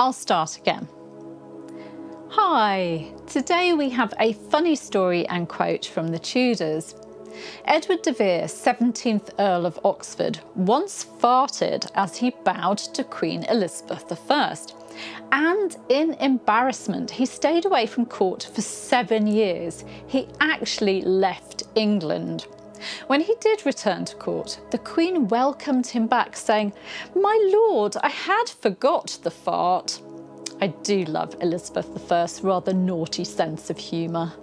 I'll start again. Hi, today we have a funny story and quote from the Tudors. Edward de Vere, 17th Earl of Oxford, once farted as he bowed to Queen Elizabeth I. And in embarrassment, he stayed away from court for 7 years. He actually left England. When he did return to court, the Queen welcomed him back, saying, "My lord, I had forgot the fart." I do love Elizabeth I's rather naughty sense of humour.